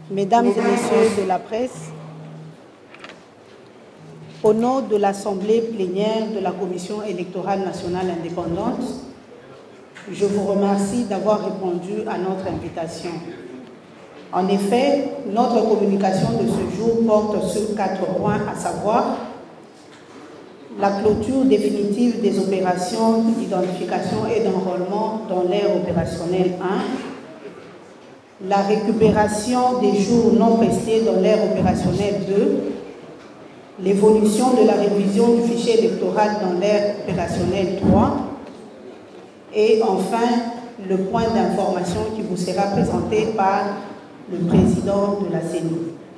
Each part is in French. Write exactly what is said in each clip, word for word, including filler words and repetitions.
Mesdames et messieurs de la presse, au nom de l'Assemblée plénière de la Commission électorale nationale indépendante, je vous remercie d'avoir répondu à notre invitation. En effet, notre communication de ce jour porte sur quatre points, à savoir la clôture définitive des opérations d'identification et d'enrôlement dans l'ère opérationnelle un, la récupération des jours non prestés dans l'ère opérationnelle deux, l'évolution de la révision du fichier électoral dans l'ère opérationnelle trois et enfin le point d'information qui vous sera présenté par le président de la C E N I.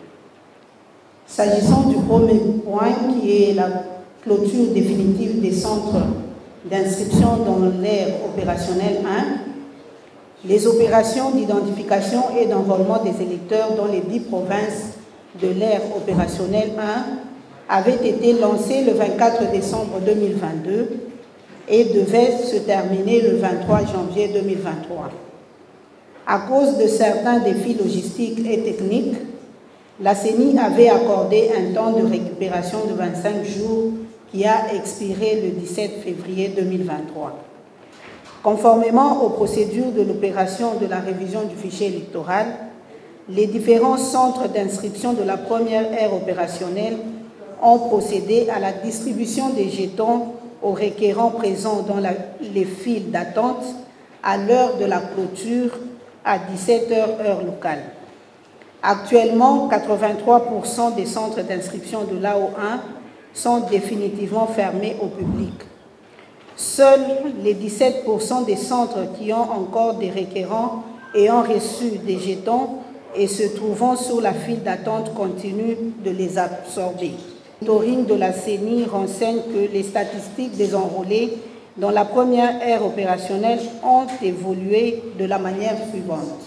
S'agissant du premier point qui est la clôture définitive des centres d'inscription dans l'ère opérationnelle un, les opérations d'identification et d'enrôlement des électeurs dans les dix provinces de l'ère opérationnelle un avaient été lancées le vingt-quatre décembre deux mille vingt-deux et devaient se terminer le vingt-trois janvier deux mille vingt-trois. À cause de certains défis logistiques et techniques, la C E N I avait accordé un temps de récupération de vingt-cinq jours qui a expiré le dix-sept février deux mille vingt-trois. Conformément aux procédures de l'opération de la révision du fichier électoral, les différents centres d'inscription de la première ère opérationnelle ont procédé à la distribution des jetons aux requérants présents dans la, les files d'attente à l'heure de la clôture à dix-sept heures heure locale. Actuellement, quatre-vingt-trois pour cent des centres d'inscription de l'A O un sont définitivement fermés au public. Seuls les dix-sept pour cent des centres qui ont encore des requérants ayant reçu des jetons et se trouvant sur la file d'attente continuent de les absorber. Le monitoring de la C E N I renseigne que les statistiques des enrôlés dans la première ère opérationnelle ont évolué de la manière suivante.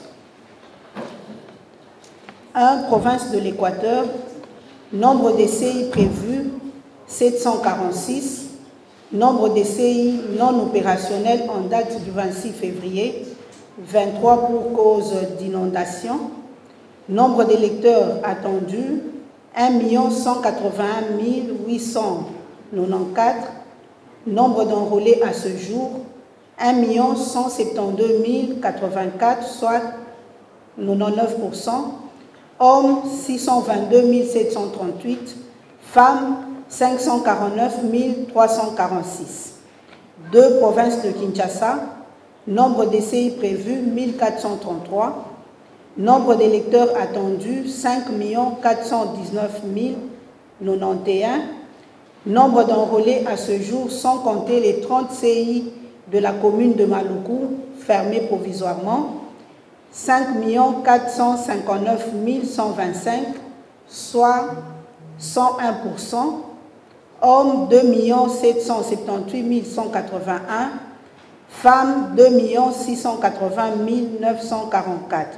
un. Province de l'Équateur, nombre de C I prévus sept cent quarante-six, nombre de C I non opérationnels en date du vingt-six février, vingt-trois pour cause d'inondation, nombre d'électeurs attendus un million cent quatre-vingt-un mille huit cent quatre-vingt-quatorze, nombre d'enrôlés à ce jour un million cent soixante-douze mille quatre-vingt-quatre, soit quatre-vingt-dix-neuf pour cent, hommes six cent vingt-deux mille sept cent trente-huit, femmes cinq cent quarante-neuf mille trois cent quarante-six. Deux provinces de Kinshasa, nombre de C I prévus mille quatre cent trente-trois, nombre d'électeurs attendus cinq millions quatre cent dix-neuf mille quatre-vingt-onze, nombre d'enrôlés à ce jour sans compter les trente C I de la commune de Maluku fermés provisoirement, cinq millions quatre cent cinquante-neuf mille cent vingt-cinq, soit cent un pour cent, hommes deux millions sept cent soixante-dix-huit mille cent quatre-vingt-un, femmes deux millions six cent quatre-vingts mille neuf cent quarante-quatre.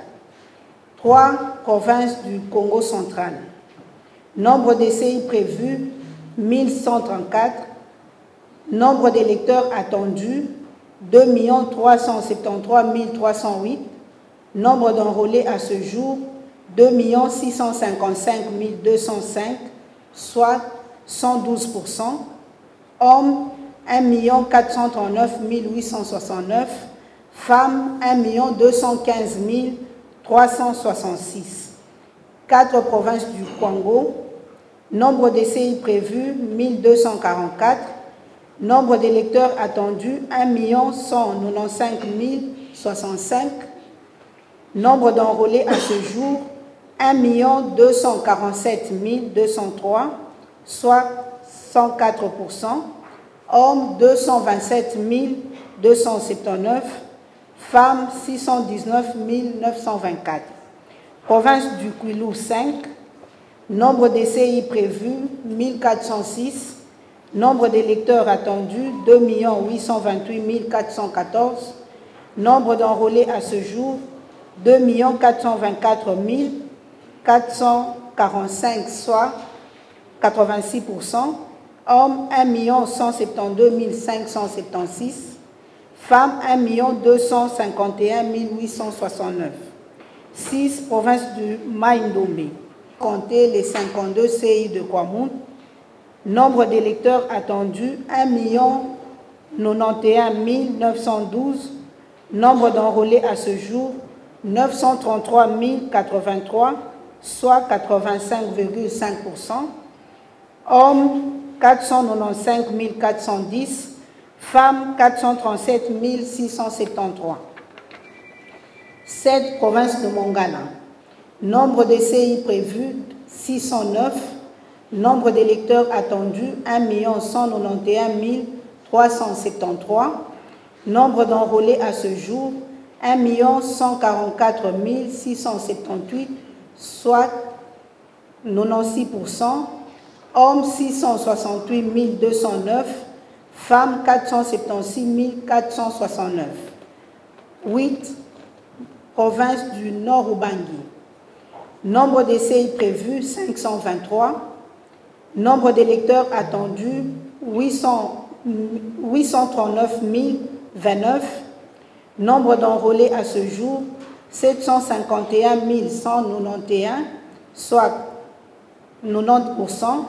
Trois provinces du Congo central. Nombre de C I prévus mille cent trente-quatre, nombre d'électeurs attendus deux millions trois cent soixante-treize mille trois cent huit, nombre d'enrôlés à ce jour deux millions six cent cinquante-cinq mille deux cent cinq, soit cent douze pour cent, hommes un million quatre cent trente-neuf mille huit cent soixante-neuf, femmes un million deux cent quinze mille trois cent soixante-six. Quatre provinces du Congo, nombre de C I prévus mille deux cent quarante-quatre, nombre d'électeurs attendus un million cent quatre-vingt-quinze mille soixante-cinq, nombre d'enrôlés à ce jour un million deux cent quarante-sept mille deux cent trois, soit cent quatre pour cent, hommes deux cent vingt-sept mille deux cent soixante-dix-neuf, femmes six cent dix-neuf mille neuf cent vingt-quatre. Province du Kwilu cinq, nombre de C I prévus mille quatre cent six, nombre d'électeurs attendus deux millions huit cent vingt-huit mille quatre cent quatorze, nombre d'enrôlés à ce jour deux millions quatre cent vingt-quatre mille quatre cent quarante-cinq, soit quatre-vingt-six pour cent, hommes un million cent soixante-douze mille cinq cent soixante-seize, femmes un million deux cent cinquante et un mille huit cent soixante-neuf. six, province du Maïndomé. Comptez les cinquante-deux C I de Kwamount. Nombre d'électeurs attendus, un million quatre-vingt-onze mille neuf cent douze. Nombre d'enrôlés à ce jour, neuf cent trente-trois mille quatre-vingt-trois, soit quatre-vingt-cinq virgule cinq pour cent. Hommes, quatre cent quatre-vingt-quinze mille quatre cent dix. Femmes, quatre cent trente-sept mille six cent soixante-treize. sept, province de Mongala. Nombre de C I prévus, six cent neuf. Nombre d'électeurs attendus, un million cent quatre-vingt-onze mille trois cent soixante-treize. Nombre d'enrôlés à ce jour, un million cent quarante-quatre mille six cent soixante-dix-huit, soit quatre-vingt-seize pour cent. Hommes, six cent soixante-huit mille deux cent neuf. Femmes, quatre cent soixante-seize mille quatre cent soixante-neuf. huit, province du Nord-Ubangi. Nombre de C I prévus, cinq cent vingt-trois. Nombre d'électeurs attendus, huit cent trente-neuf mille vingt-neuf. Nombre d'enrôlés à ce jour, sept cent cinquante et un mille cent quatre-vingt-onze, soit quatre-vingt-dix pour cent.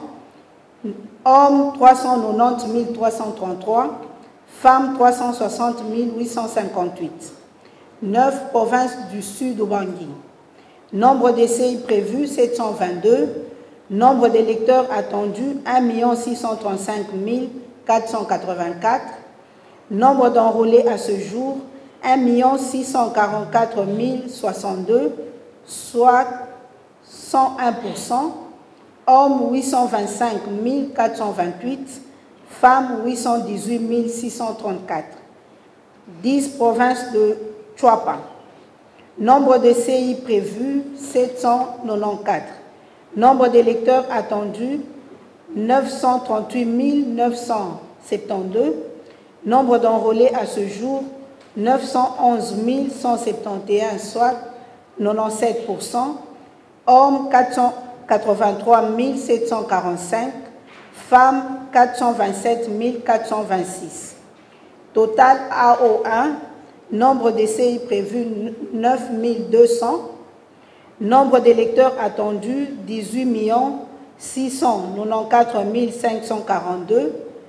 Hommes, trois cent quatre-vingt-dix mille trois cent trente-trois. Femmes, trois cent soixante mille huit cent cinquante-huit. neuf, province du Sud-Ubangi. Nombre de C I prévus, sept cent vingt-deux. Nombre d'électeurs attendus, un million six cent trente-cinq mille quatre cent quatre-vingt-quatre. Nombre d'enrôlés à ce jour, un million six cent quarante-quatre mille soixante-deux, soit cent un pour cent. Hommes, huit cent vingt-cinq mille quatre cent vingt-huit. Femmes, huit cent dix-huit mille six cent trente-quatre. dix, province de Chuapa. Nombre de C I prévus, sept cent quatre-vingt-quatorze. Nombre d'électeurs attendus, neuf cent trente-huit mille neuf cent soixante-douze. Nombre d'enrôlés à ce jour, neuf cent onze mille cent soixante et onze, soit quatre-vingt-dix-sept pour cent. Hommes, quatre cent quatre-vingt-trois mille sept cent quarante-cinq. Femmes, quatre cent vingt-sept mille quatre cent vingt-six. Total A O un, nombre de C I prévus, neuf mille deux cents. Nombre d'électeurs attendus, dix-huit millions six cent quatre-vingt-quatorze mille cinq cent quarante-deux.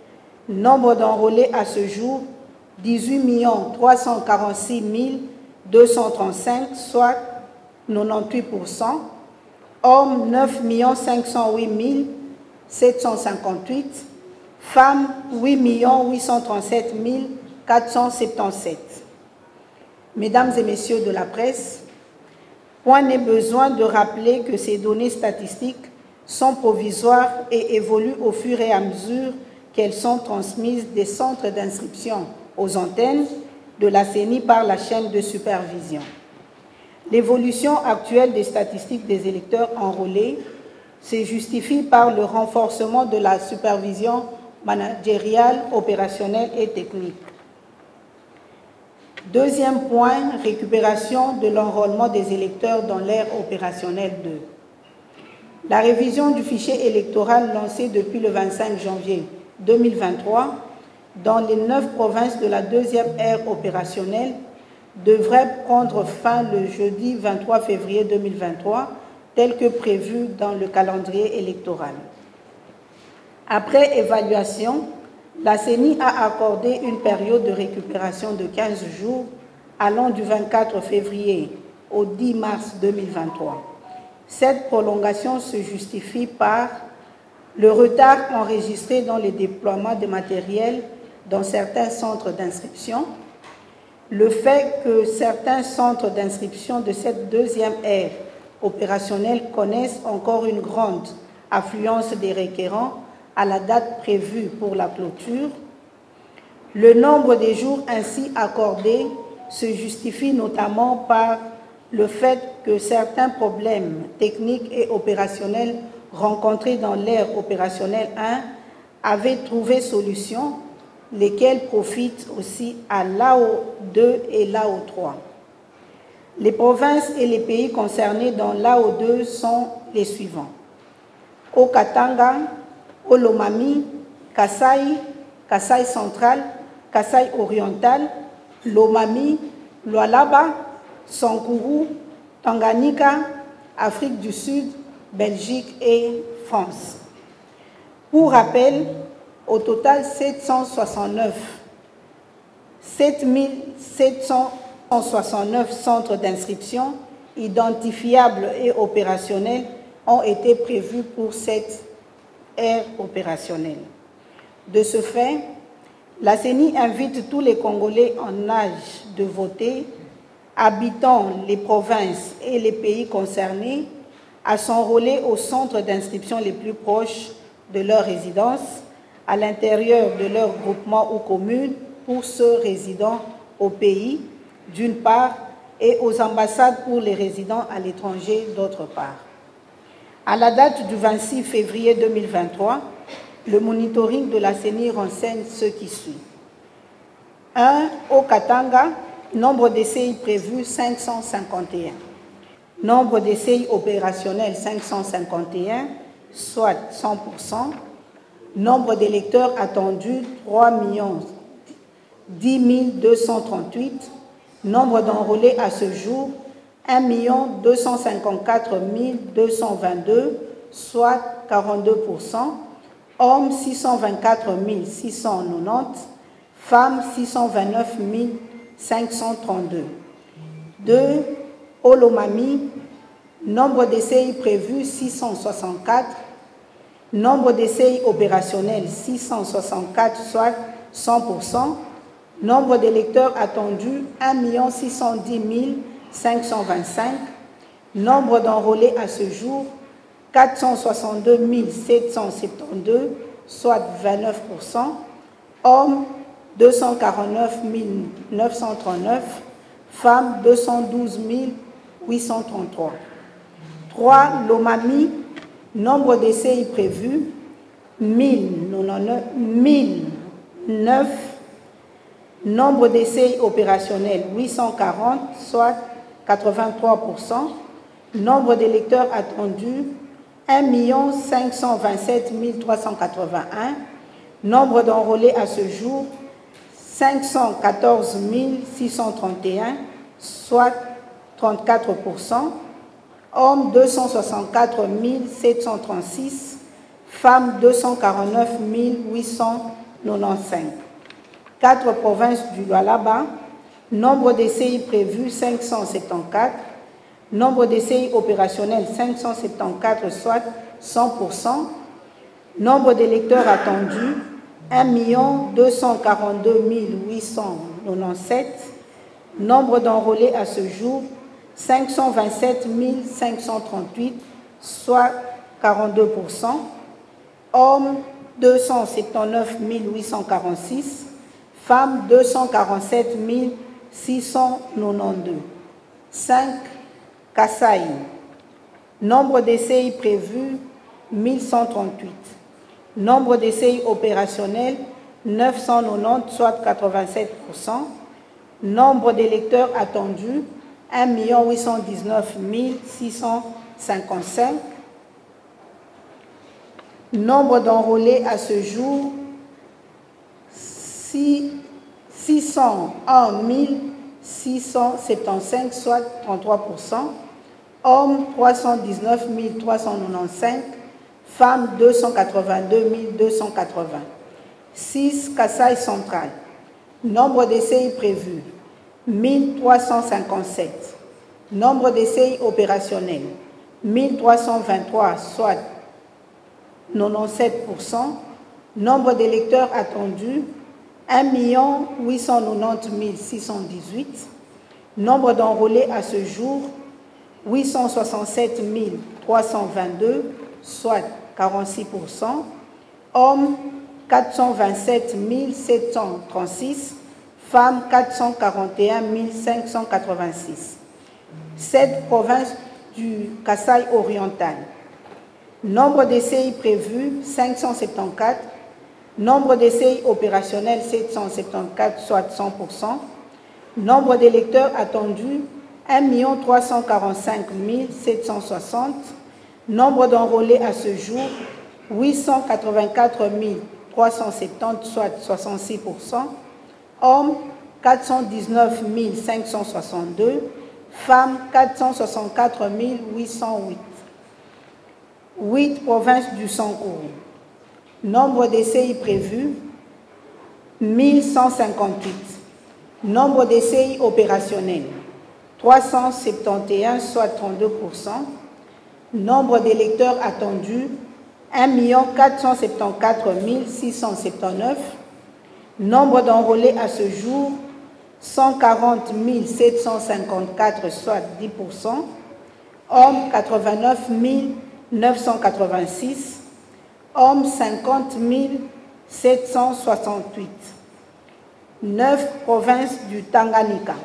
Nombre d'enrôlés à ce jour, dix-huit millions trois cent quarante-six mille deux cent trente-cinq, soit quatre-vingt-dix-huit pour cent. Hommes, neuf millions cinq cent huit mille sept cent cinquante-huit. Femmes, huit millions huit cent trente-sept mille quatre cent soixante-dix-sept. Mesdames et messieurs de la presse, point n'est besoin de rappeler que ces données statistiques sont provisoires et évoluent au fur et à mesure qu'elles sont transmises des centres d'inscription aux antennes de la C E N I par la chaîne de supervision. L'évolution actuelle des statistiques des électeurs enrôlés se justifie par le renforcement de la supervision managériale, opérationnelle et technique. Deuxième point, récupération de l'enrôlement des électeurs dans l'ère opérationnelle deux. La révision du fichier électoral lancée depuis le vingt-cinq janvier deux mille vingt-trois dans les neuf provinces de la deuxième ère opérationnelle devrait prendre fin le jeudi vingt-trois février deux mille vingt-trois, tel que prévu dans le calendrier électoral. Après évaluation, la C E N I a accordé une période de récupération de quinze jours allant du vingt-quatre février au dix mars deux mille vingt-trois. Cette prolongation se justifie par le retard enregistré dans le déploiement de matériel dans certains centres d'inscription, le fait que certains centres d'inscription de cette deuxième ère opérationnelle connaissent encore une grande affluence des requérants à la date prévue pour la clôture. Le nombre de jours ainsi accordés se justifie notamment par le fait que certains problèmes techniques et opérationnels rencontrés dans l'ère opérationnelle un avaient trouvé solution, lesquels profitent aussi à l'A O deux et l'A O trois. Les provinces et les pays concernés dans l'A O deux sont les suivants: Haut-Katanga, Olomami, Kasaï, Kasaï central, Kasaï oriental, Lomami, Lualaba, Sankuru, Tanganyika, Afrique du Sud, Belgique et France. Pour rappel, au total, sept cent soixante-neuf, sept mille sept cent soixante-neuf centres d'inscription identifiables et opérationnels ont été prévus pour cette ère opérationnelle. De ce fait, la C E N I invite tous les Congolais en âge de voter, habitant les provinces et les pays concernés, à s'enrôler aux centres d'inscription les plus proches de leur résidence, à l'intérieur de leur groupement ou commune, pour ceux résidant au pays, d'une part, et aux ambassades pour les résidents à l'étranger, d'autre part. À la date du vingt-six février deux mille vingt-trois, le monitoring de la C E N I renseigne ce qui suit. un. Au Katanga, nombre de C I prévus cinq cent cinquante et un. Nombre de C I opérationnels cinq cent cinquante et un, soit cent pour cent. Nombre d'électeurs attendus trois millions dix mille deux cent trente-huit. Nombre d'enrôlés à ce jour un million deux cent cinquante-quatre mille deux cent vingt-deux, soit quarante-deux pour cent. Hommes six cent vingt-quatre mille six cent quatre-vingt-dix, femmes six cent vingt-neuf mille cinq cent trente-deux. deux. Au Lomami, nombre de C I prévus six cent soixante-quatre, nombre de C I opérationnels six cent soixante-quatre, soit cent pour cent. Nombre d'électeurs attendus un million six cent dix mille cinq cent vingt-cinq. Nombre d'enrôlés à ce jour quatre cent soixante-deux mille sept cent soixante-douze, soit vingt-neuf pour cent. Hommes deux cent quarante-neuf mille neuf cent trente-neuf. Femmes deux cent douze mille huit cent trente-trois. trois. Lomami, nombre de C I prévus mille neuf. Nombre de C I opérationnels huit cent quarante, soit quatre-vingt-trois pour cent. Nombre d'électeurs attendus un million cinq cent vingt-sept mille trois cent quatre-vingt-un. Nombre d'enrôlés à ce jour cinq cent quatorze mille six cent trente et un, soit trente-quatre pour cent. Hommes deux cent soixante-quatre mille sept cent trente-six. Femmes deux cent quarante-neuf mille huit cent quatre-vingt-quinze. Quatre provinces du Lualaba, nombre de C I prévus cinq cent soixante-quatorze, nombre de C I opérationnels cinq cent soixante-quatorze, soit cent pour cent, nombre d'électeurs attendus un million deux cent quarante-deux mille huit cent quatre-vingt-dix-sept, nombre d'enrôlés à ce jour cinq cent vingt-sept mille cinq cent trente-huit, soit quarante-deux pour cent, hommes deux cent soixante-dix-neuf mille huit cent quarante-six, femmes deux cent quarante-sept mille six cent quatre-vingt-douze. cinq. Kasaï. Nombre de C I prévus mille cent trente-huit. Nombre de C I opérationnels neuf cent quatre-vingt-dix, soit quatre-vingt-sept pour cent. Nombre d'électeurs attendus un million huit cent dix-neuf mille six cent cinquante-cinq. Nombre d'enrôlés à ce jour six cent un mille six cent soixante-quinze, soit trente-trois pour cent. Hommes trois cent dix-neuf mille trois cent quatre-vingt-quinze. Femmes deux cent quatre-vingt-deux mille deux cent quatre-vingts. six. Kasaï central. Nombre de C I prévus mille trois cent cinquante-sept. Nombre de C I opérationnels mille trois cent vingt-trois, soit quatre-vingt-dix-sept pour cent. Nombre d'électeurs attendus un million huit cent quatre-vingt-dix mille six cent dix-huit. Nombre d'enrôlés à ce jour huit cent soixante-sept mille trois cent vingt-deux, soit quarante-six pour cent. Hommes quatre cent vingt-sept mille sept cent trente-six. Femmes quatre cent quarante et un mille cinq cent quatre-vingt-six. sept. Provinces du Kasaï oriental. Nombre de C I prévus cinq cent soixante-quatorze. Nombre de C I opérationnels sept cent soixante-quatorze, soit cent pour cent. Nombre d'électeurs attendus un million trois cent quarante-cinq mille sept cent soixante. Nombre d'enrôlés à ce jour huit cent quatre-vingt-quatre mille trois cent soixante-dix, soit soixante-six pour cent. Hommes quatre cent dix-neuf mille cinq cent soixante-deux. femmes quatre cent soixante-quatre mille huit cent huit. huit provinces du Sankourou. Nombre de C I prévus, mille cent cinquante-huit. Nombre de C I opérationnels, trois cent soixante et onze, soit trente-deux pour cent. Nombre d'électeurs attendus, un million quatre cent soixante-quatorze mille six cent soixante-dix-neuf. Nombre d'enrôlés à ce jour, cent quarante mille sept cent cinquante-quatre, soit dix pour cent. Hommes, quatre-vingt-neuf mille neuf cent quatre-vingt-six. Hommes, cinquante mille sept cent soixante-huit. neuf provinces du Tanganyika.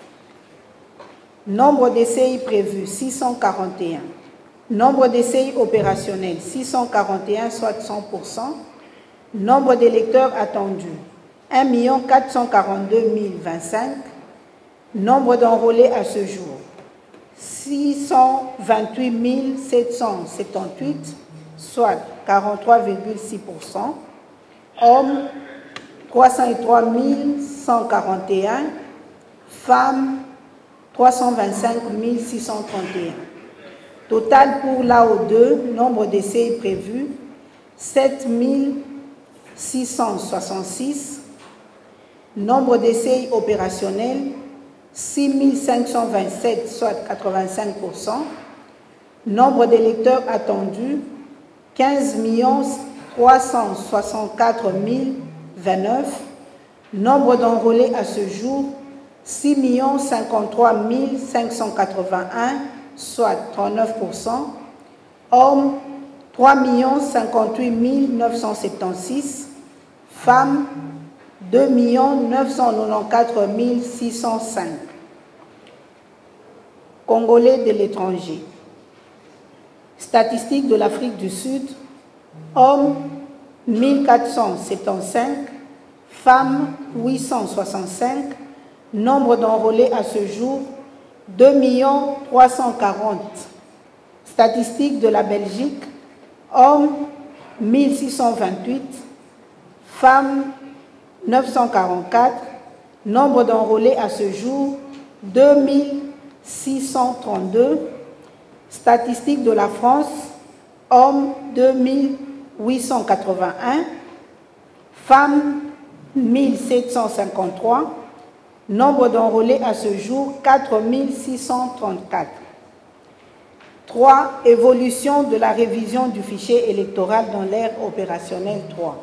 Nombre de C I prévus, six cent quarante et un. Nombre de C I opérationnels, six cent quarante et un, soit cent pour cent. Nombre d'électeurs attendus, un million quatre cent quarante-deux mille vingt-cinq. Nombre d'enrôlés à ce jour, six cent vingt-huit mille sept cent soixante-dix-huit, soit quarante-trois virgule six pour cent. Hommes, trois cent trois mille cent quarante et un. Femmes, trois cent vingt-cinq mille six cent trente et un. Total pour l'A O deux, nombre de C I prévus, sept mille six cent soixante-six. Nombre de C I opérationnels, six mille cinq cent vingt-sept, soit quatre-vingt-cinq pour cent. Nombre d'électeurs attendus, quinze millions trois cent soixante-quatre mille vingt-neuf. Nombre d'enrôlés à ce jour, six millions cinquante-trois mille cinq cent quatre-vingt-un, soit trente-neuf pour cent. Hommes, trois millions cinquante-huit mille neuf cent soixante-seize. Femmes, deux millions neuf cent quatre-vingt-quatorze mille six cent cinq. Congolais de l'étranger. Statistiques de l'Afrique du Sud. Hommes, mille quatre cent soixante-quinze. Femmes, huit cent soixante-cinq. Nombre d'enrôlés à ce jour, deux millions trois cent quarante. Statistiques de la Belgique. Hommes, mille six cent vingt-huit. Femmes, neuf cent quarante-quatre. Nombre d'enrôlés à ce jour, deux mille six cent trente-deux. Statistiques de la France. Hommes, deux mille huit cent quatre-vingt-un. Femmes, mille sept cent cinquante-trois. Nombre d'enrôlés à ce jour, quatre mille six cent trente-quatre. trois. Évolution de la révision du fichier électoral dans l'ère opérationnelle trois.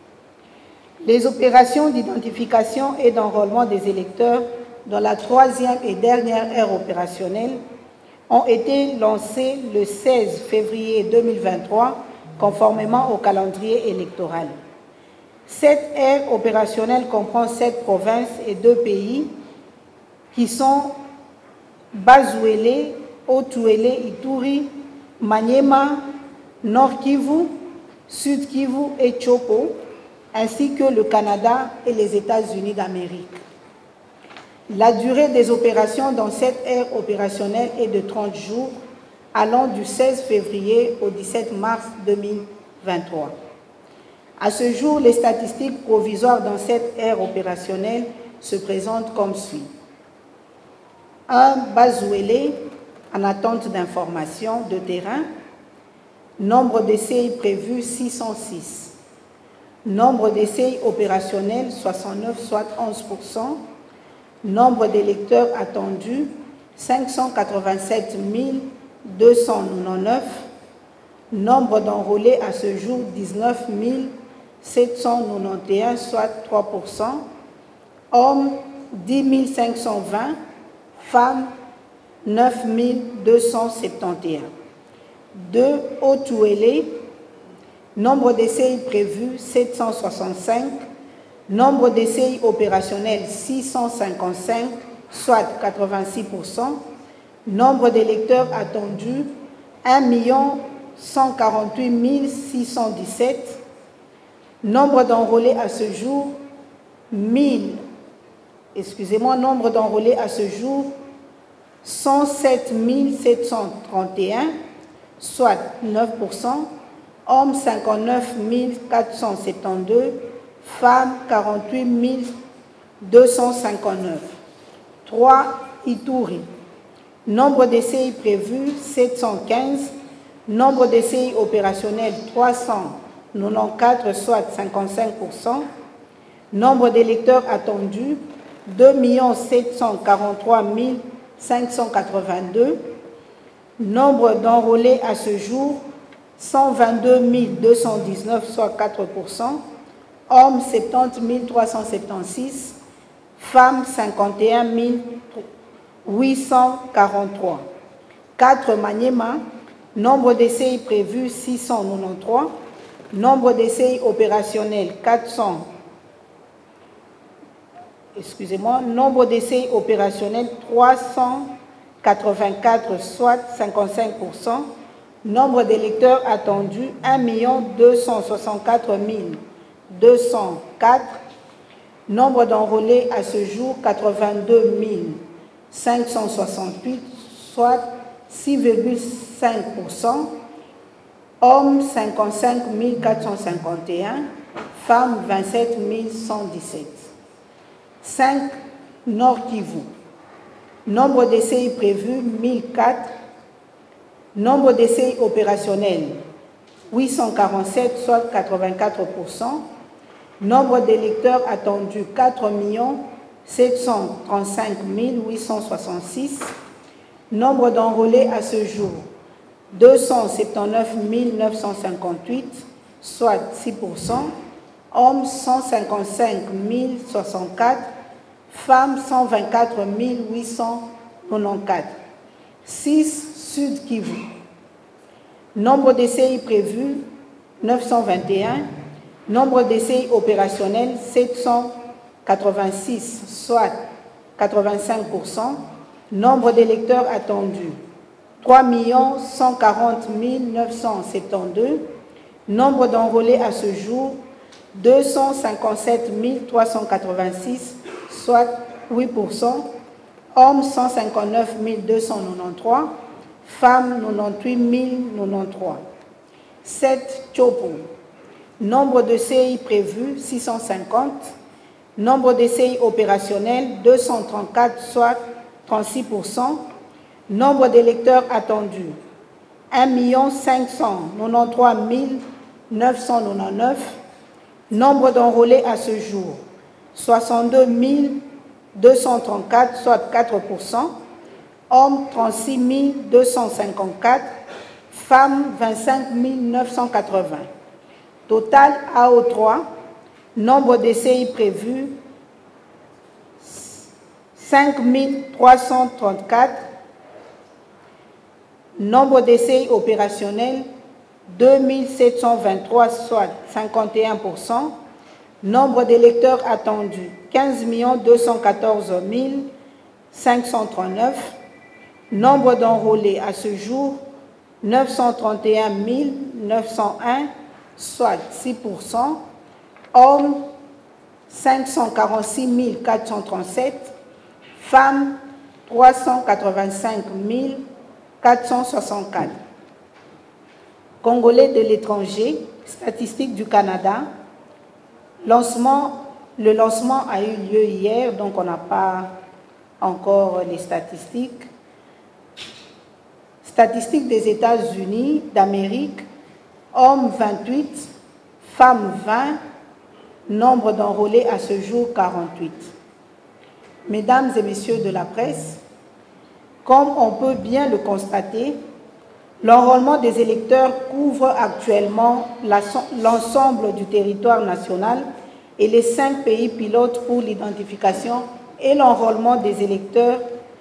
Les opérations d'identification et d'enrôlement des électeurs dans la troisième et dernière ère opérationnelle ont été lancées le seize février deux mille vingt-trois, conformément au calendrier électoral. Cette ère opérationnelle comprend sept provinces et deux pays qui sont Bazuélé, Haut-Uélé, Ituri, Maniema, Nord Kivu, Sud Kivu et Chopo, ainsi que le Canada et les États-Unis d'Amérique. La durée des opérations dans cette ère opérationnelle est de trente jours, allant du seize février au dix-sept mars deux mille vingt-trois. À ce jour, les statistiques provisoires dans cette ère opérationnelle se présentent comme suit. un. Bazuélé, en attente d'informations de terrain. Nombre de C I prévus, six cent six. Nombre de C I opérationnels, soixante-neuf, soit onze pour cent. Nombre d'électeurs attendus, cinq cent quatre-vingt-sept mille deux cent quatre-vingt-dix-neuf. Nombre d'enrôlés à ce jour, dix-neuf mille sept cent quatre-vingt-onze, soit trois pour cent. Hommes, dix mille cinq cent vingt. Femmes, neuf mille deux cent soixante et un. deux. Haut-Uélé. Nombre de C I prévus, sept cent soixante-cinq. Nombre de C I opérationnels, six cent cinquante-cinq, soit quatre-vingt-six pour cent. Nombre d'électeurs attendus, un million cent quarante-huit mille six cent dix-sept. Nombre d'enrôlés à ce jour, mille, excusez-moi, nombre d'enrôlés à ce jour, cent sept mille sept cent trente et un, soit neuf pour cent. Hommes, cinquante-neuf mille quatre cent soixante-douze. Femmes, quarante-huit mille deux cent cinquante-neuf. trois. Ituri. Nombre de C I prévu, sept cent quinze. Nombre de C I opérationnels, trois cent quatre-vingt-quatorze, soit cinquante-cinq pour cent. Nombre d'électeurs attendus, deux millions sept cent quarante-trois mille cinq cent quatre-vingt-deux. Nombre d'enrôlés à ce jour, cent vingt-deux mille deux cent dix-neuf, soit quatre pour cent. Hommes, soixante mille trois cent soixante-seize. Femmes, cinquante et un mille huit cent quarante-trois. quatre Maniema. Nombre de C I prévus, six cent quatre-vingt-treize. Nombre de C I opérationnels, quatre cents. Excusez-moi. Nombre de C I opérationnels, trois cent quatre-vingt-quatre, soit cinquante-cinq pour cent. Nombre d'électeurs attendus, un million deux cent soixante-quatre mille deux cent quatre. Nombre d'enrôlés à ce jour, quatre-vingt-deux mille cinq cent soixante-huit, soit six virgule cinq pour cent. Hommes, cinquante-cinq mille quatre cent cinquante et un. Femmes, vingt-sept mille cent dix-sept. cinq Nord Kivu. Nombre de C I prévus, mille quatre. Nombre de C I opérationnels, huit cent quarante-sept, soit quatre-vingt-quatre pour cent. Nombre d'électeurs attendus, quatre millions sept cent trente-cinq mille huit cent soixante-six. Nombre d'enrôlés à ce jour, deux cent soixante-dix-neuf mille neuf cent cinquante-huit, soit six pour cent. Hommes, cent cinquante-cinq mille soixante-quatre. Femmes, cent vingt-quatre mille huit cent quatre-vingt-quatorze. six Sud Kivu. Nombre de C I prévus, neuf cent vingt et un. Nombre de C I opérationnels, sept cent quatre-vingt-six, soit quatre-vingt-cinq pour cent. Nombre d'électeurs attendus, trois millions cent quarante mille neuf cent soixante-douze. Nombre d'enrôlés à ce jour, deux cent cinquante-sept mille trois cent quatre-vingt-six, soit huit pour cent. Hommes, cent cinquante-neuf mille deux cent quatre-vingt-treize. Femmes, quatre-vingt-dix-huit mille quatre-vingt-treize. sept Chopo. Nombre de C I prévus, six cent cinquante. Nombre de C I opérationnels, deux cent trente-quatre, soit trente-six pour cent. Nombre d'électeurs attendus, un million cinq cent quatre-vingt-treize mille neuf cent quatre-vingt-dix-neuf. Nombre d'enrôlés à ce jour, soixante-deux mille deux cent trente-quatre, soit quatre pour cent. Hommes, trente-six mille deux cent cinquante-quatre. Femmes, vingt-cinq mille neuf cent quatre-vingts. Total A O trois. Nombre de C I prévus, cinq mille trois cent trente-quatre. Nombre de C I opérationnels, deux mille sept cent vingt-trois, soit cinquante et un pour cent. Nombre d'électeurs attendus, quinze millions deux cent quatorze mille cinq cent trente-neuf. Nombre d'enrôlés à ce jour, neuf cent trente et un mille neuf cent un, soit six pour cent. Hommes, cinq cent quarante-six mille quatre cent trente-sept. Femmes, trois cent quatre-vingt-cinq mille quatre cent soixante-quatre. Congolais de l'étranger, statistiques du Canada. Lancement, le lancement a eu lieu hier, donc on n'a pas encore les statistiques. Statistiques des États-Unis d'Amérique, hommes vingt-huit, femmes vingt, nombre d'enrôlés à ce jour quarante-huit. Mesdames et messieurs de la presse, comme on peut bien le constater, l'enrôlement des électeurs couvre actuellement l'ensemble du territoire national et les cinq pays pilotes pour l'identification et l'enrôlement des électeurs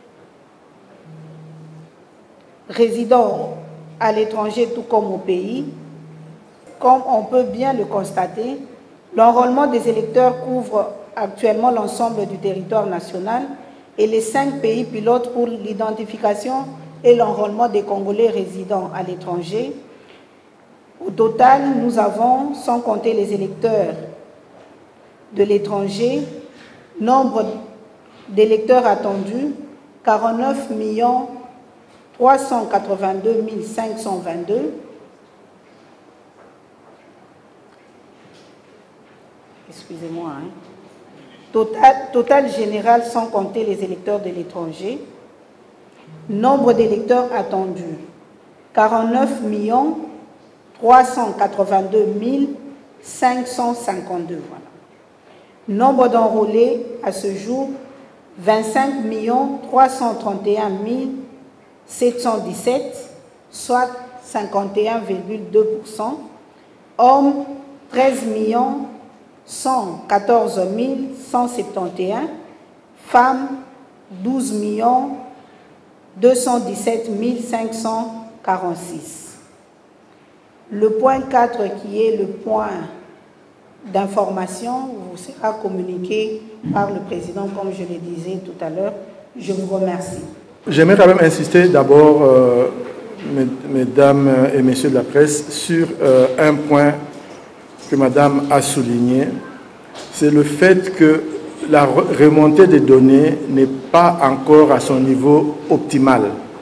résidant à l'étranger tout comme au pays. Comme on peut bien le constater, l'enrôlement des électeurs couvre actuellement l'ensemble du territoire national et les cinq pays pilotes pour l'identification et l'enrôlement des Congolais résidant à l'étranger. Au total, nous avons, sans compter les électeurs de l'étranger, nombre d'électeurs attendus, quarante-neuf millions trois cent quatre-vingt-deux mille cinq cent vingt-deux. Excusez-moi. Hein. Total, total général sans compter les électeurs de l'étranger, Nombre d'électeurs attendus, quarante-neuf millions trois cent quatre-vingt-deux mille cinq cent cinquante-deux. Voilà. Nombre d'enrôlés à ce jour, vingt-cinq millions trois cent trente et un mille sept cent dix-sept, soit cinquante et un virgule deux pour cent. Hommes, treize millions cent quatorze mille cent soixante et un. Femmes, douze millions deux cent dix-sept mille cinq cent quarante-six. Le point quatre, qui est le point d'information, vous sera communiqué par le président, comme je le disais tout à l'heure. Je vous remercie. J'aimerais quand même insister d'abord, euh, mesdames et messieurs de la presse, sur euh, un point que madame a souligné. C'est le fait que la remontée des données n'est pas encore à son niveau optimal.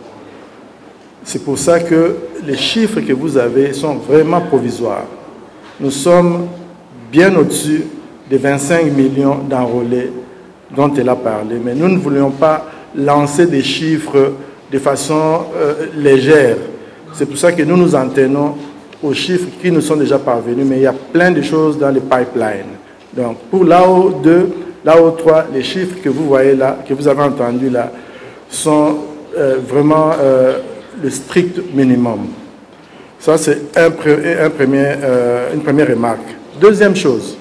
C'est pour ça que les chiffres que vous avez sont vraiment provisoires. Nous sommes bien au-dessus des vingt-cinq millions d'enrôlés dont elle a parlé. Mais nous ne voulions pas lancer des chiffres de façon euh, légère. C'est pour ça que nous nous en tenons aux chiffres qui nous sont déjà parvenus, mais il y a plein de choses dans les pipelines. Donc, pour l'A O deux, l'A O trois, les chiffres que vous voyez là, que vous avez entendus là, sont euh, vraiment euh, le strict minimum. Ça, c'est un, un premier, euh, une première remarque. Deuxième chose,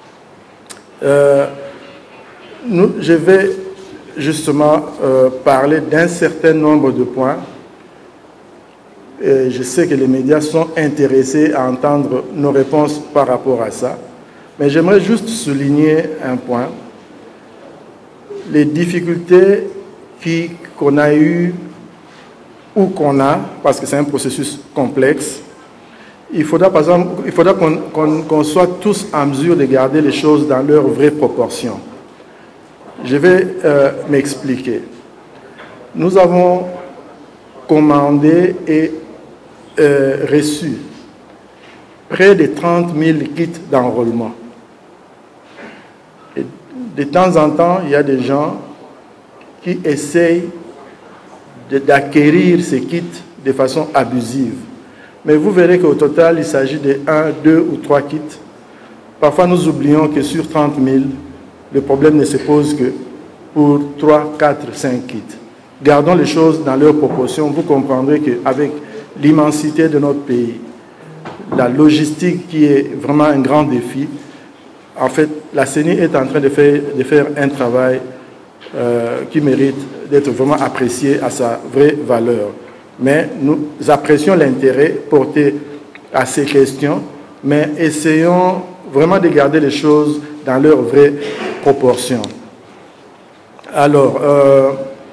euh, nous, je vais justement euh, parler d'un certain nombre de points. Et je sais que les médias sont intéressés à entendre nos réponses par rapport à ça. Mais j'aimerais juste souligner un point. Les difficultés qu'on a eues ou qu'on a, parce que c'est un processus complexe, il faudra, par exemple, il faudra qu'on qu'on, qu'on soit tous en mesure de garder les choses dans leur vraie proportion. Je vais euh, m'expliquer. Nous avons commandé et euh, reçu près de trente mille kits d'enrôlement. Et de temps en temps, il y a des gens qui essayent d'acquérir ces kits de façon abusive. Mais vous verrez qu'au total, il s'agit de un, deux ou trois kits. Parfois, nous oublions que sur trente mille, le problème ne se pose que pour trois, quatre, cinq kits. Gardons les choses dans leur proportion. Vous comprendrez qu'avec l'immensité de notre pays, la logistique qui est vraiment un grand défi, en fait, la C E N I est en train de faire, de faire un travail euh, qui mérite d'être vraiment apprécié à sa vraie valeur. Mais nous apprécions l'intérêt porté à ces questions, mais essayons vraiment de garder les choses dans leur vraie proportion. Alors, euh,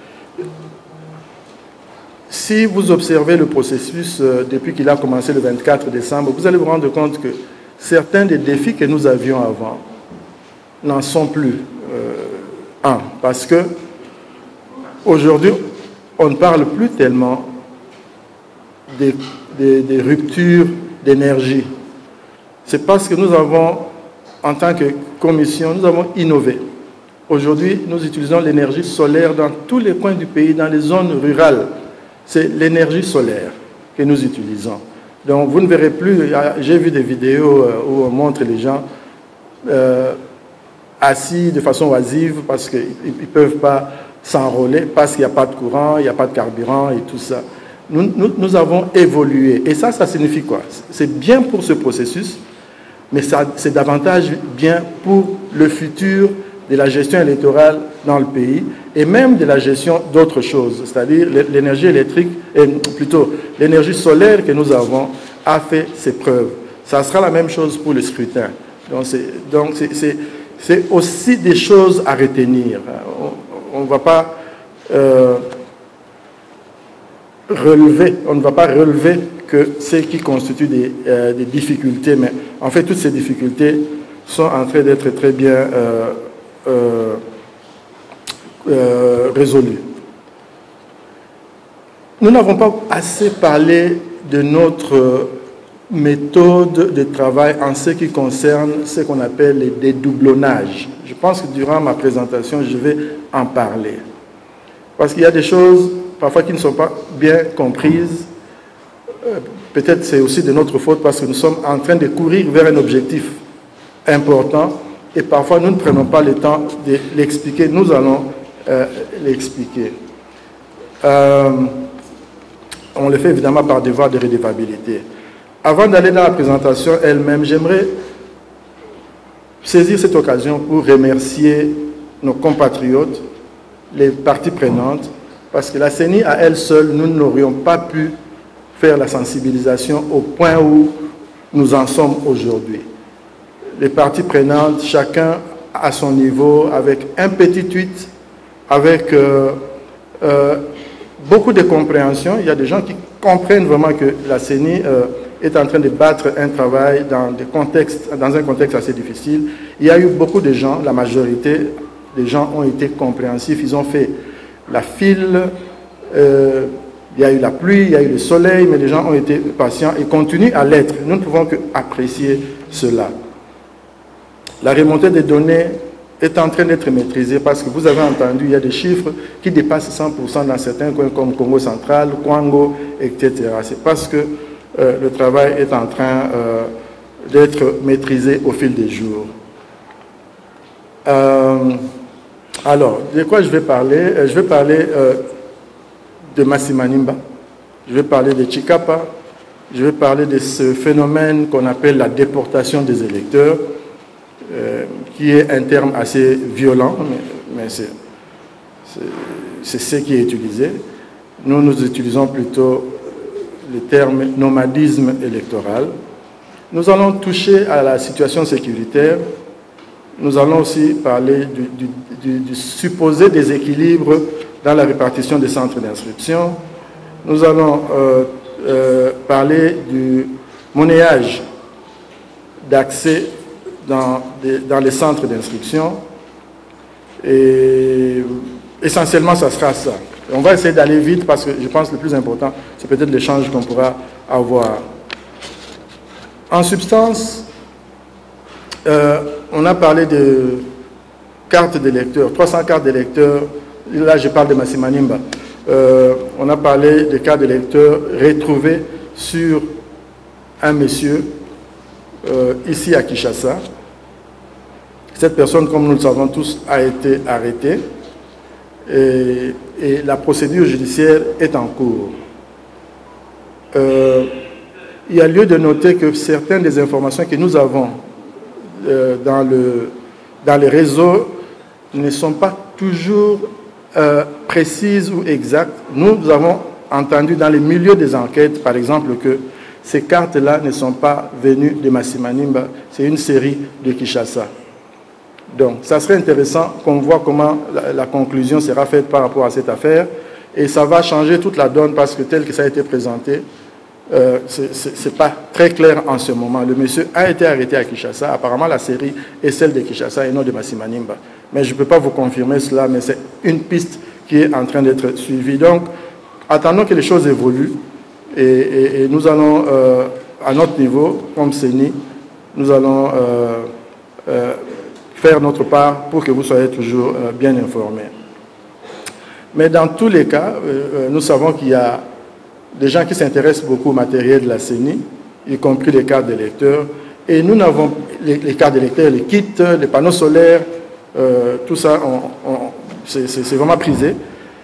si vous observez le processus euh, depuis qu'il a commencé le vingt-quatre décembre, vous allez vous rendre compte que certains des défis que nous avions avant n'en sont plus euh, un. Parce que aujourd'hui, on ne parle plus tellement des, des, des ruptures d'énergie. C'est parce que nous avons, en tant que commission, nous avons innové. Aujourd'hui, nous utilisons l'énergie solaire dans tous les coins du pays, dans les zones rurales. C'est l'énergie solaire que nous utilisons. Donc, vous ne verrez plus, j'ai vu des vidéos où on montre les gens euh, assis de façon oisive parce qu'ils ne peuvent pas s'enrôler, parce qu'il n'y a pas de courant, il n'y a pas de carburant et tout ça. Nous, nous, nous avons évolué. Et ça, ça signifie quoi? C'est bien pour ce processus, mais c'est davantage bien pour le futur de la gestion électorale dans le pays et même de la gestion d'autres choses, c'est-à-dire l'énergie électrique, et plutôt l'énergie solaire que nous avons a fait ses preuves. Ça sera la même chose pour le scrutin. Donc c'est aussi des choses à retenir. On ne va pas euh, relever, on ne va pas relever que ce qui constitue des, euh, des difficultés, mais en fait toutes ces difficultés sont en train d'être très bien euh, Euh, euh, résolu. Nous n'avons pas assez parlé de notre méthode de travail en ce qui concerne ce qu'on appelle les dédoublonnages. Je pense que durant ma présentation, je vais en parler. Parce qu'il y a des choses parfois qui ne sont pas bien comprises. Euh, Peut-être c'est aussi de notre faute parce que nous sommes en train de courir vers un objectif important et parfois nous ne prenons pas le temps de l'expliquer. Nous allons euh, l'expliquer. Euh, on le fait évidemment par devoir de redevabilité. Avant d'aller dans la présentation elle-même, j'aimerais saisir cette occasion pour remercier nos compatriotes, les parties prenantes, parce que la C E N I à elle seule, nous n'aurions pas pu faire la sensibilisation au point où nous en sommes aujourd'hui. Les parties prenantes, chacun à son niveau, avec un petit tweet, avec euh, euh, beaucoup de compréhension. Il y a des gens qui comprennent vraiment que la C E N I euh, est en train de battre un travail dans, des contextes, dans un contexte assez difficile. Il y a eu beaucoup de gens, la majorité des gens ont été compréhensifs, ils ont fait la file, euh, il y a eu la pluie, il y a eu le soleil, mais les gens ont été patients et continuent à l'être. Nous ne pouvons qu'apprécier cela. La remontée des données est en train d'être maîtrisée parce que vous avez entendu, il y a des chiffres qui dépassent cent pour cent dans certains coins comme Congo central, Kwango, et cetera. C'est parce que euh, le travail est en train euh, d'être maîtrisé au fil des jours. Euh, alors, de quoi je vais parler? Je vais parler euh, de Masimanimba, je vais parler de Chikapa, je vais parler de ce phénomène qu'on appelle la déportation des électeurs, euh, qui est un terme assez violent, mais, mais c'est ce qui est utilisé. Nous, nous utilisons plutôt le terme nomadisme électoral. Nous allons toucher à la situation sécuritaire. Nous allons aussi parler du, du, du, du supposé déséquilibre dans la répartition des centres d'inscription. Nous allons euh, euh, parler du monnayage d'accès dans, dans les centres d'inscription. Et essentiellement, ça sera ça. On va essayer d'aller vite parce que je pense que le plus important, c'est peut-être l'échange qu'on pourra avoir. En substance, euh, on a parlé de cartes d'électeurs, trois cents cartes d'électeurs. Là, je parle de Masimanimba. Euh, on a parlé des cartes d'électeurs retrouvées sur un monsieur euh, ici à Kinshasa. Cette personne, comme nous le savons tous, a été arrêtée et, et la procédure judiciaire est en cours. Euh, il y a lieu de noter que certaines des informations que nous avons euh, dans, le, dans les réseaux ne sont pas toujours euh, précises ou exactes. Nous, nous avons entendu dans les milieux des enquêtes, par exemple, que ces cartes-là ne sont pas venues de Masimanimba, c'est une série de Kinshasa. Donc, ça serait intéressant qu'on voit comment la, la conclusion sera faite par rapport à cette affaire. Et ça va changer toute la donne parce que tel que ça a été présenté, euh, ce n'est pas très clair en ce moment. Le monsieur a été arrêté à Kinshasa. Apparemment, la série est celle de Kinshasa et non de Masimanimba. Mais je ne peux pas vous confirmer cela, mais c'est une piste qui est en train d'être suivie. Donc, attendons que les choses évoluent. Et, et, et nous allons, euh, à notre niveau, comme C E N I, nous allons euh, euh, faire notre part pour que vous soyez toujours euh, bien informés. Mais dans tous les cas, euh, nous savons qu'il y a des gens qui s'intéressent beaucoup au matériel de la C E N I, y compris les cartes d'électeurs. Et nous n'avons les, les cartes d'électeurs, les kits, les panneaux solaires, euh, tout ça, c'est vraiment prisé.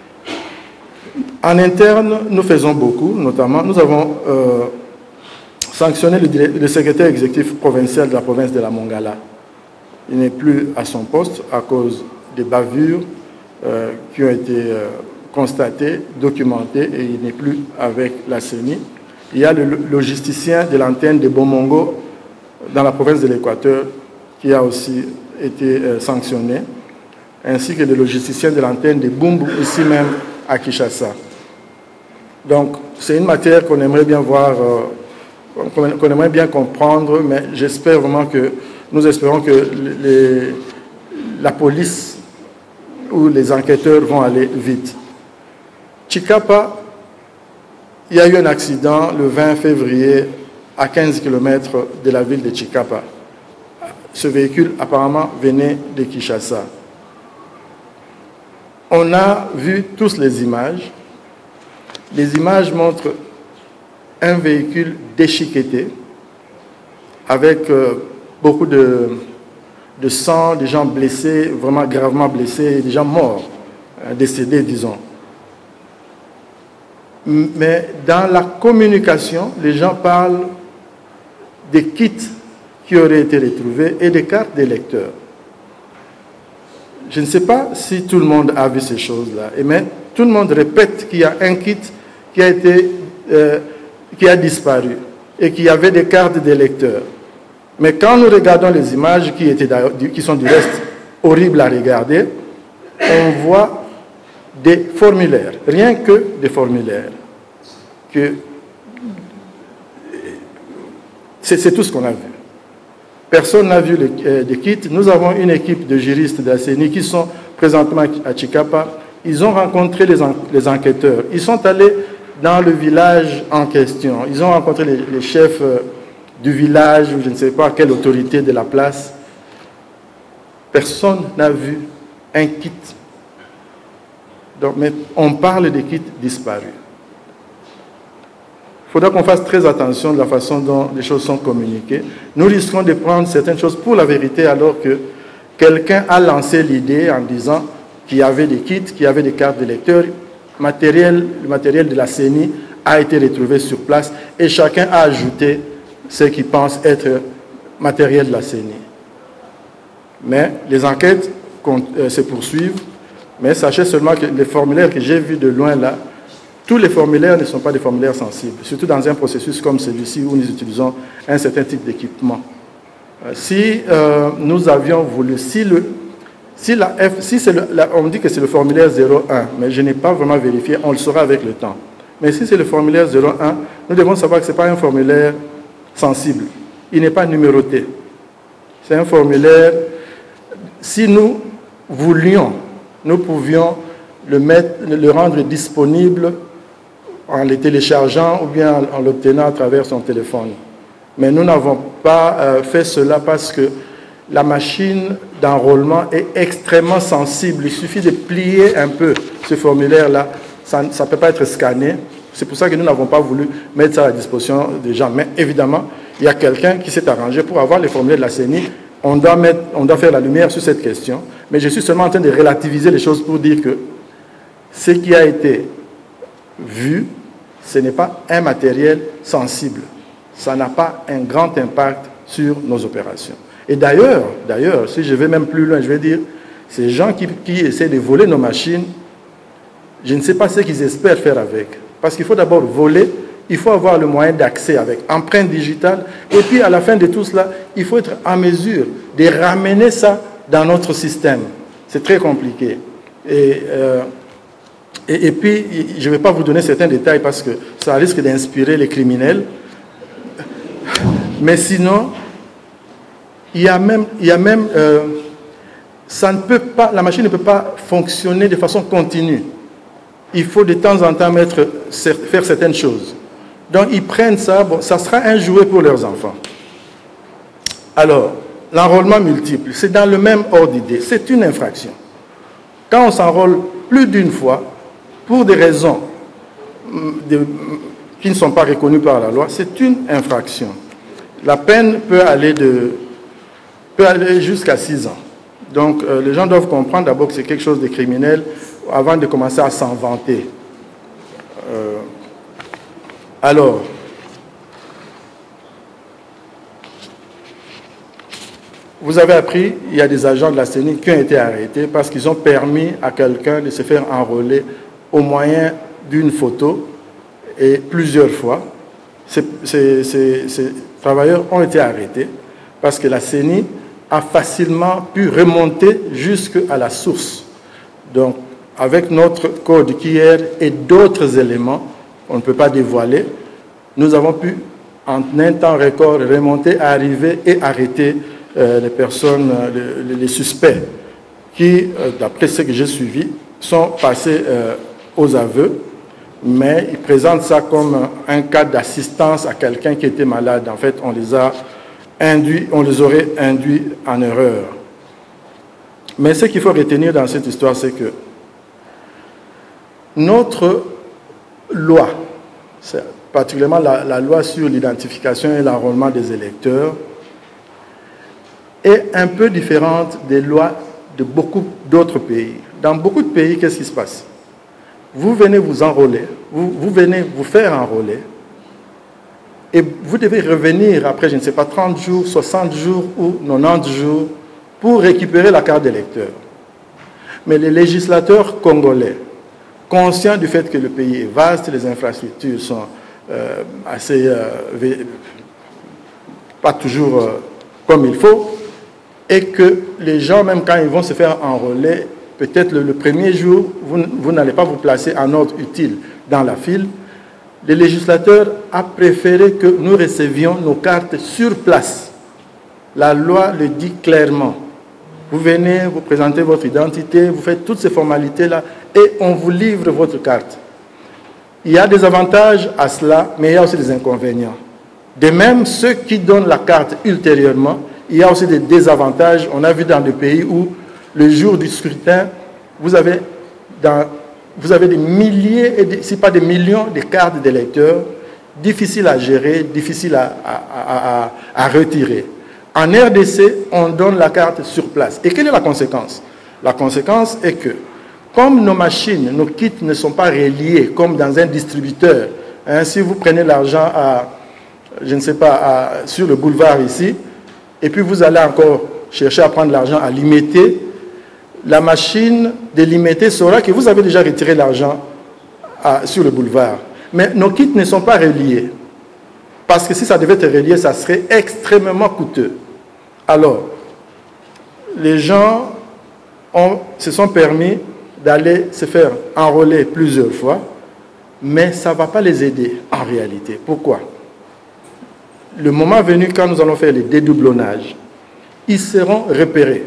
En interne, nous faisons beaucoup, notamment, nous avons euh, sanctionné le, le secrétaire exécutif provincial de la province de la Mongala. Il n'est plus à son poste à cause des bavures euh, qui ont été euh, constatées, documentées, et il n'est plus avec la C E N I. Il y a le logisticien de l'antenne de Bomongo dans la province de l'Équateur qui a aussi été euh, sanctionné, ainsi que le logisticien de l'antenne de Bumbu, ici même à Kinshasa. Donc, c'est une matière qu'on aimerait bien voir, euh, qu'on aimerait bien comprendre, mais j'espère vraiment que, nous espérons que les, la police ou les enquêteurs vont aller vite. Chikapa, il y a eu un accident le vingt février à quinze kilomètres de la ville de Chikapa. Ce véhicule apparemment venait de Kinshasa. On a vu tous les images. Les images montrent un véhicule déchiqueté avec euh, beaucoup de, de sang, des gens blessés, vraiment gravement blessés, des gens morts, euh, décédés, disons. Mais dans la communication, les gens parlent des kits qui auraient été retrouvés et des cartes des lecteurs. Je ne sais pas si tout le monde a vu ces choses-là, mais tout le monde répète qu'il y a un kit qui a, été, euh, qui a disparu et qu'il y avait des cartes des lecteurs. Mais quand nous regardons les images qui, étaient qui sont du reste horribles à regarder, on voit des formulaires, rien que des formulaires. Que c'est tout ce qu'on a vu. Personne n'a vu les, euh, les kits. Nous avons une équipe de juristes de la C E N I qui sont présentement à Chikapa. Ils ont rencontré les, en, les enquêteurs. Ils sont allés dans le village en question. Ils ont rencontré les, les chefs euh, du village, ou je ne sais pas quelle autorité de la place. Personne n'a vu un kit. Donc, mais on parle des kits disparus. Il faudra qu'on fasse très attention de la façon dont les choses sont communiquées. Nous risquons de prendre certaines choses pour la vérité alors que quelqu'un a lancé l'idée en disant qu'il y avait des kits, qu'il y avait des cartes de lecteurs. Matériel, le matériel de la C E N I a été retrouvé sur place et chacun a ajouté ce qu'il pense être matériel de la C E N I. Mais les enquêtes euh, se poursuivent, mais sachez seulement que les formulaires que j'ai vus de loin là, tous les formulaires ne sont pas des formulaires sensibles, surtout dans un processus comme celui-ci où nous utilisons un certain type d'équipement. Euh, si euh, nous avions voulu, si, le, si, la F, si c'est le, la, on me dit que c'est le formulaire zéro un, mais je n'ai pas vraiment vérifié, on le saura avec le temps. Mais si c'est le formulaire zéro un, nous devons savoir que ce n'est pas un formulaire sensible. Il n'est pas numéroté. C'est un formulaire, si nous voulions, nous pouvions le, mettre, le rendre disponible en le téléchargeant ou bien en, en l'obtenant à travers son téléphone. Mais nous n'avons pas euh, fait cela parce que la machine d'enrôlement est extrêmement sensible. Il suffit de plier un peu ce formulaire-là. Ça ne peut pas être scanné. C'est pour ça que nous n'avons pas voulu mettre ça à la disposition des gens. Mais évidemment, il y a quelqu'un qui s'est arrangé pour avoir les formulaires de la C E N I. On doit, mettre, on doit faire la lumière sur cette question. Mais je suis seulement en train de relativiser les choses pour dire que ce qui a été vu, ce n'est pas un matériel sensible. Ça n'a pas un grand impact sur nos opérations. Et d'ailleurs, d'ailleurs, si je vais même plus loin, je vais dire, ces gens qui, qui essaient de voler nos machines, je ne sais pas ce qu'ils espèrent faire avec. Parce qu'il faut d'abord voler, il faut avoir le moyen d'accès avec empreinte digitale, et puis à la fin de tout cela, il faut être en mesure de ramener ça dans notre système. C'est très compliqué. Et... Euh, Et, et puis, je ne vais pas vous donner certains détails parce que ça risque d'inspirer les criminels. Mais sinon, il y a même, il y a même euh, ça ne peut pas, la machine ne peut pas fonctionner de façon continue. Il faut de temps en temps mettre, faire certaines choses. Donc, ils prennent ça, bon, ça sera un jouet pour leurs enfants. Alors, l'enrôlement multiple, c'est dans le même ordre d'idée. C'est une infraction. Quand on s'enrôle plus d'une fois, pour des raisons de, qui ne sont pas reconnues par la loi, c'est une infraction. La peine peut aller, de, peut aller jusqu'à six ans. Donc, euh, les gens doivent comprendre d'abord que c'est quelque chose de criminel avant de commencer à s'en vanter. Euh, alors, vous avez appris, il y a des agents de la C E N I qui ont été arrêtés parce qu'ils ont permis à quelqu'un de se faire enrôler au moyen d'une photo et plusieurs fois. Ces, ces, ces, ces travailleurs ont été arrêtés parce que la C E N I a facilement pu remonter jusqu'à la source. Donc, avec notre code Q R et d'autres éléments, on ne peut pas dévoiler, nous avons pu, en un temps record, remonter, arriver et arrêter euh, les personnes, les, les suspects qui, euh, d'après ce que j'ai suivi, sont passés euh, aux aveux, mais ils présentent ça comme un cas d'assistance à quelqu'un qui était malade. En fait, on les a induits, on les aurait induits en erreur. Mais ce qu'il faut retenir dans cette histoire, c'est que notre loi, particulièrement la, la loi sur l'identification et l'enrôlement des électeurs, est un peu différente des lois de beaucoup d'autres pays. Dans beaucoup de pays, qu'est-ce qui se passe? Vous venez vous enrôler, vous, vous venez vous faire enrôler, et vous devez revenir après, je ne sais pas, trente jours, soixante jours ou quatre-vingt-dix jours pour récupérer la carte d'électeur. Mais les législateurs congolais, conscients du fait que le pays est vaste, les infrastructures sont euh, assez... Euh, pas toujours euh, comme il faut, et que les gens, même quand ils vont se faire enrôler, peut-être le, le premier jour, vous, vous n'allez pas vous placer en ordre utile dans la file. Les législateurs ont préféré que nous recevions nos cartes sur place. La loi le dit clairement. Vous venez, vous présentez votre identité, vous faites toutes ces formalités-là et on vous livre votre carte. Il y a des avantages à cela, mais il y a aussi des inconvénients. De même, ceux qui donnent la carte ultérieurement, il y a aussi des désavantages. On a vu dans des pays où, le jour du scrutin, vous avez, dans, vous avez des milliers, et des, si pas des millions de cartes d'électeurs, difficiles à gérer, difficiles à, à, à, à retirer. En R D C, on donne la carte sur place. Et quelle est la conséquence? La conséquence est que, comme nos machines, nos kits ne sont pas reliés, comme dans un distributeur, hein, si vous prenez l'argent à, je ne sais pas, à, sur le boulevard ici, et puis vous allez encore chercher à prendre l'argent à limiter, la machine de limiter saura que vous avez déjà retiré l'argent sur le boulevard. Mais nos kits ne sont pas reliés. Parce que si ça devait être relié, ça serait extrêmement coûteux. Alors, les gens ont, se sont permis d'aller se faire enrôler plusieurs fois, mais ça ne va pas les aider en réalité. Pourquoi? Le moment venu, quand nous allons faire les dédoublonnages, ils seront repérés.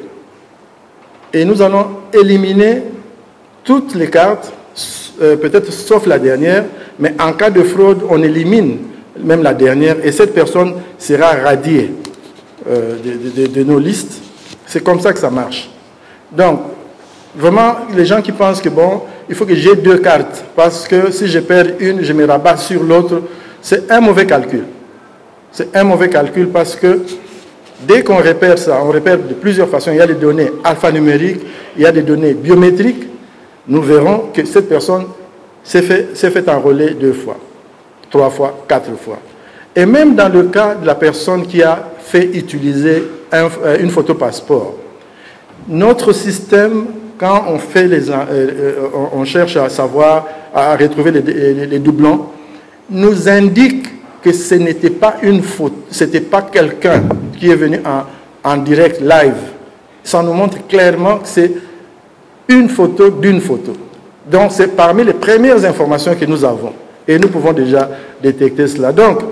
Et nous allons éliminer toutes les cartes, euh, peut-être sauf la dernière, mais en cas de fraude, on élimine même la dernière, et cette personne sera radiée euh, de, de, de nos listes. C'est comme ça que ça marche. Donc, vraiment, les gens qui pensent que, bon, il faut que j'ai deux cartes, parce que si je perds une, je me rabats sur l'autre, c'est un mauvais calcul. C'est un mauvais calcul parce que dès qu'on repère ça, on repère de plusieurs façons. Il y a des données alphanumériques, il y a des données biométriques. Nous verrons que cette personne s'est fait, s'est fait enrôler deux fois, trois fois, quatre fois. Et même dans le cas de la personne qui a fait utiliser un, une photo passeport, notre système, quand on, fait les, euh, on cherche à savoir, à retrouver les, les, les doublons, nous indique que ce n'était pas une faute, ce n'était pas quelqu'un qui est venu en, en direct, live. Ça nous montre clairement que c'est une photo d'une photo. Donc, c'est parmi les premières informations que nous avons. Et nous pouvons déjà détecter cela. Donc,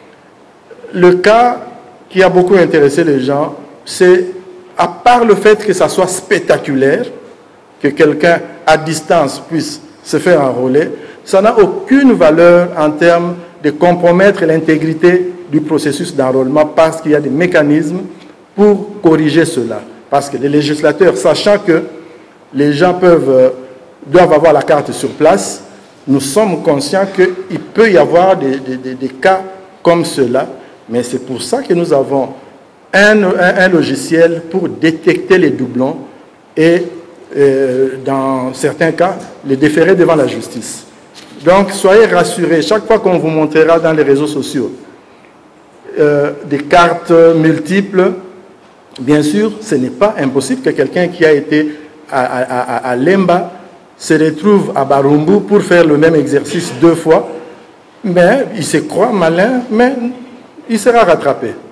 le cas qui a beaucoup intéressé les gens, c'est, à part le fait que ça soit spectaculaire, que quelqu'un à distance puisse se faire enrôler, ça n'a aucune valeur en termes de compromettre l'intégrité du processus d'enrôlement parce qu'il y a des mécanismes pour corriger cela. Parce que les législateurs, sachant que les gens peuvent, doivent avoir la carte sur place, nous sommes conscients qu'il peut y avoir des, des, des cas comme cela, mais c'est pour ça que nous avons un, un, un logiciel pour détecter les doublons et, euh, dans certains cas, les déférer devant la justice. Donc, soyez rassurés, chaque fois qu'on vous montrera dans les réseaux sociaux euh, des cartes multiples, bien sûr, ce n'est pas impossible que quelqu'un qui a été à, à, à, à Lemba se retrouve à Barumbu pour faire le même exercice deux fois, mais il se croit malin, mais il sera rattrapé.